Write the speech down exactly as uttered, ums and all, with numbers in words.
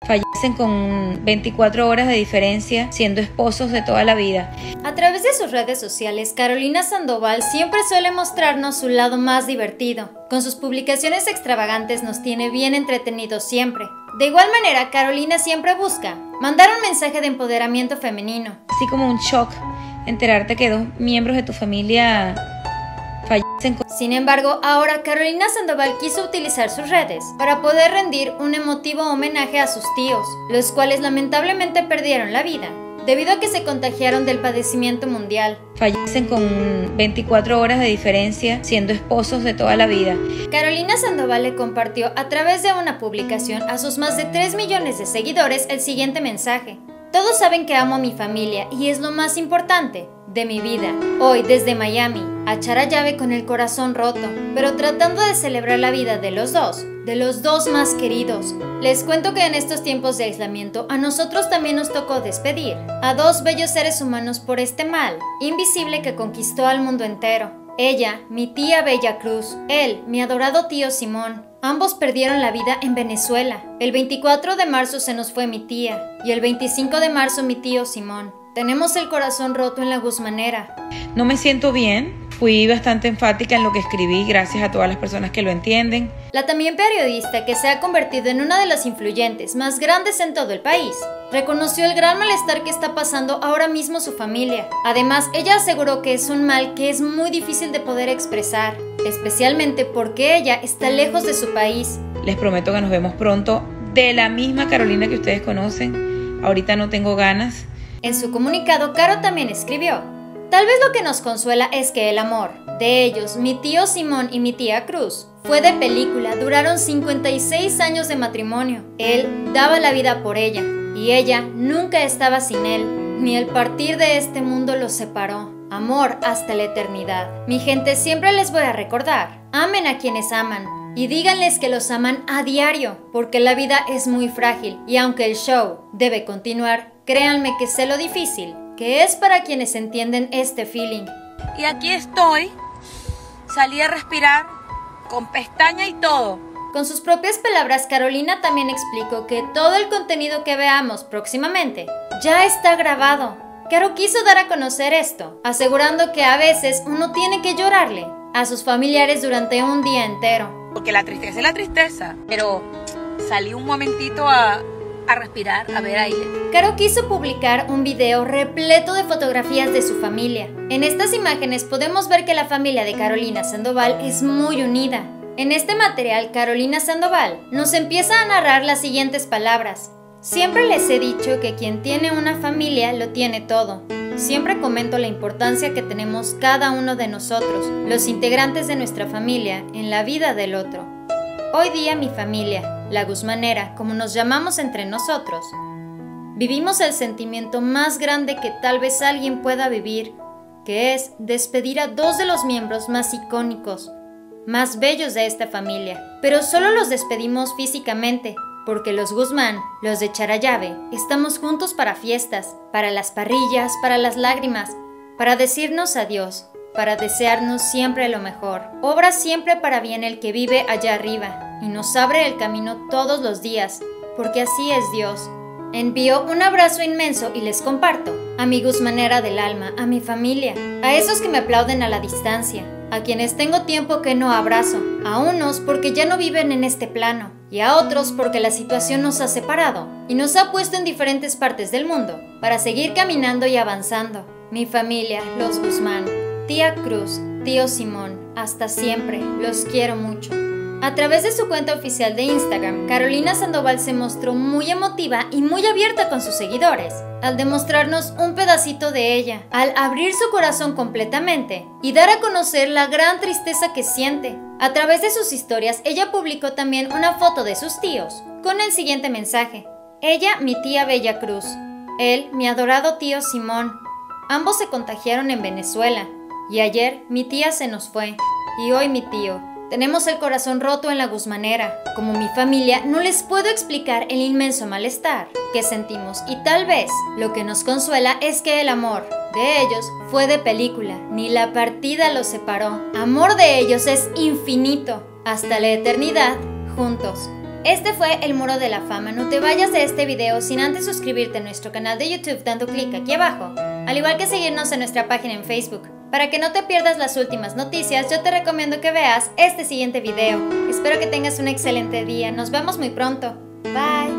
Fallecen con veinticuatro horas de diferencia, siendo esposos de toda la vida. A través de sus redes sociales, Carolina Sandoval siempre suele mostrarnos su lado más divertido. Con sus publicaciones extravagantes nos tiene bien entretenidos siempre. De igual manera, Carolina siempre busca mandar un mensaje de empoderamiento femenino. Así como un shock enterarte que dos miembros de tu familia fallecen con... Sin embargo, ahora Carolina Sandoval quiso utilizar sus redes para poder rendir un emotivo homenaje a sus tíos, los cuales lamentablemente perdieron la vida debido a que se contagiaron del padecimiento mundial. Fallecen con veinticuatro horas de diferencia, siendo esposos de toda la vida. Carolina Sandoval le compartió a través de una publicación a sus más de tres millones de seguidores el siguiente mensaje: todos saben que amo a mi familia y es lo más importante de mi vida. Hoy desde Miami, a Charallave con el corazón roto, pero tratando de celebrar la vida de los dos, de los dos más queridos. Les cuento que en estos tiempos de aislamiento a nosotros también nos tocó despedir a dos bellos seres humanos por este mal invisible que conquistó al mundo entero. Ella, mi tía Bella Cruz, él, mi adorado tío Simón. Ambos perdieron la vida en Venezuela. El veinticuatro de marzo se nos fue mi tía y el veinticinco de marzo mi tío Simón. Tenemos el corazón roto en la Guzmanera. No me siento bien. Fui bastante enfática en lo que escribí, gracias a todas las personas que lo entienden. La también periodista, que se ha convertido en una de las influyentes más grandes en todo el país, reconoció el gran malestar que está pasando ahora mismo su familia. Además, ella aseguró que es un mal que es muy difícil de poder expresar, especialmente porque ella está lejos de su país. Les prometo que nos vemos pronto, de la misma Carolina que ustedes conocen. Ahorita no tengo ganas. En su comunicado, Caro también escribió: tal vez lo que nos consuela es que el amor de ellos, mi tío Simón y mi tía Cruz, fue de película. Duraron cincuenta y seis años de matrimonio. Él daba la vida por ella y ella nunca estaba sin él. Ni el partir de este mundo los separó. Amor hasta la eternidad. Mi gente, siempre les voy a recordar: amen a quienes aman y díganles que los aman a diario, porque la vida es muy frágil y aunque el show debe continuar, créanme que sé lo difícil que es para quienes entienden este feeling. Y aquí estoy, salí a respirar, con pestaña y todo. Con sus propias palabras, Carolina también explicó que todo el contenido que veamos próximamente ya está grabado. Caro quiso dar a conocer esto, asegurando que a veces uno tiene que llorarle a sus familiares durante un día entero. Porque la tristeza es la tristeza, pero salí un momentito a... a respirar, a ver aire. Caro quiso publicar un video repleto de fotografías de su familia. En estas imágenes podemos ver que la familia de Carolina Sandoval es muy unida. En este material, Carolina Sandoval nos empieza a narrar las siguientes palabras: siempre les he dicho que quien tiene una familia lo tiene todo. Siempre comento la importancia que tenemos cada uno de nosotros, los integrantes de nuestra familia, en la vida del otro. Hoy día mi familia, la Guzmanera, como nos llamamos entre nosotros, vivimos el sentimiento más grande que tal vez alguien pueda vivir, que es despedir a dos de los miembros más icónicos, más bellos de esta familia. Pero solo los despedimos físicamente, porque los Guzmán, los de Charallave, estamos juntos para fiestas, para las parrillas, para las lágrimas, para decirnos adiós, para desearnos siempre lo mejor. Obra siempre para bien el que vive allá arriba y nos abre el camino todos los días, porque así es Dios. Envío un abrazo inmenso y les comparto a mi Guzmanera del alma, a mi familia, a esos que me aplauden a la distancia, a quienes tengo tiempo que no abrazo, a unos porque ya no viven en este plano y a otros porque la situación nos ha separado y nos ha puesto en diferentes partes del mundo para seguir caminando y avanzando. Mi familia, los Guzmán, tía Cruz, tío Simón, hasta siempre, los quiero mucho. A través de su cuenta oficial de Instagram, Carolina Sandoval se mostró muy emotiva y muy abierta con sus seguidores, al demostrarnos un pedacito de ella, al abrir su corazón completamente y dar a conocer la gran tristeza que siente. A través de sus historias, ella publicó también una foto de sus tíos, con el siguiente mensaje: ella, mi tía Bella Cruz, él, mi adorado tío Simón. Ambos se contagiaron en Venezuela, y ayer mi tía se nos fue, y hoy mi tío. Tenemos el corazón roto en la Guzmanera. Como mi familia, no les puedo explicar el inmenso malestar que sentimos y tal vez lo que nos consuela es que el amor de ellos fue de película, ni la partida los separó. Amor de ellos es infinito, hasta la eternidad, juntos. Este fue el Muro de la Fama. No te vayas de este video sin antes suscribirte a nuestro canal de YouTube dando clic aquí abajo, al igual que seguirnos en nuestra página en Facebook. Para que no te pierdas las últimas noticias, yo te recomiendo que veas este siguiente video. Espero que tengas un excelente día. Nos vemos muy pronto. Bye.